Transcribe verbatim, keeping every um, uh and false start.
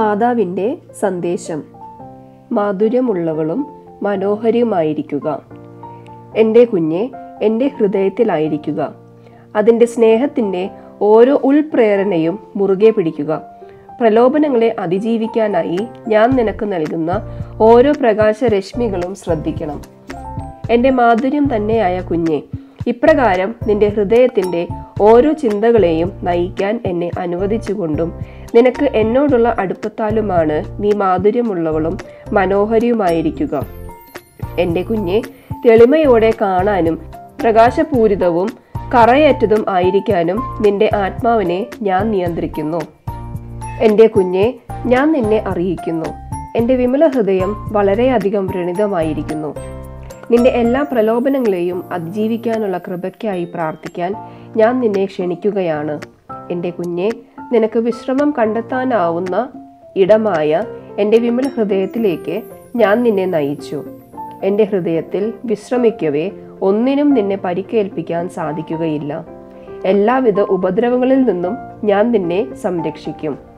മാതാവിൻ്റെ സന്ദേശം. മാധുര്യമുള്ളവളും മനോഹരിയുമായിരിക്കുക. എൻ്റെ കുഞ്ഞെ, എൻ്റെ ഹൃദയത്തിലായിരിക്കുക. അതിൻ്റെ സ്നേഹത്തിൻ്റെ ഓരോ ഉൾപ്രേരണയും മുറുകെ പിടിക്കുക. പ്രലോഭനങ്ങളെ അതിജീവിക്കാനായി ഞാൻ നിനക്ക് നൽകുന്ന ഓരോ പ്രകാശരശ്മികളും ശ്രദ്ധിക്കണം. എൻ്റെ മാധുര്യം തന്നെയായ കുഞ്ഞെ, ഇപ്രകാരം നിന്റെ ഹൃദയത്തിൻ്റെ ഓരോ ചിന്തകളെയും നയിക്കാൻ എന്നെ അനുവദിച്ചുകൊണ്ടും നിനക്ക് എന്നോടുള്ള അടുപ്പത്താലുമാണ് നീ മാധുര്യമുള്ളവളും മനോഹരിയുമായിരിക്കുക. എൻ്റെ കുഞ്ഞെ, തെളിമയോടെ കാണാനും പ്രകാശപൂരിതവും കറയറ്റതും ആയിരിക്കാനും നിന്റെ ആത്മാവിനെ ഞാൻ നിയന്ത്രിക്കുന്നു. എൻ്റെ കുഞ്ഞെ, ഞാൻ നിന്നെ അറിയിക്കുന്നു. എൻ്റെ വിമല ഹൃദയം വളരെയധികം വ്രണിതമായിരിക്കുന്നു. നിന്റെ എല്ലാ പ്രലോഭനങ്ങളെയും അതിജീവിക്കാനുള്ള കൃപയ്ക്കായി പ്രാർത്ഥിക്കാൻ ഞാൻ നിന്നെ ക്ഷണിക്കുകയാണ്. എൻ്റെ കുഞ്ഞെ, നിനക്ക് വിശ്രമം കണ്ടെത്താനാവുന്ന ഇടമായ എൻ്റെ വിമല ഹൃദയത്തിലേക്ക് ഞാൻ നിന്നെ നയിച്ചു. എൻ്റെ ഹൃദയത്തിൽ വിശ്രമിക്കവേ ഒന്നിനും നിന്നെ പരിക്കേൽപ്പിക്കാൻ സാധിക്കുകയില്ല. എല്ലാവിധ ഉപദ്രവങ്ങളിൽ നിന്നും ഞാൻ നിന്നെ സംരക്ഷിക്കും.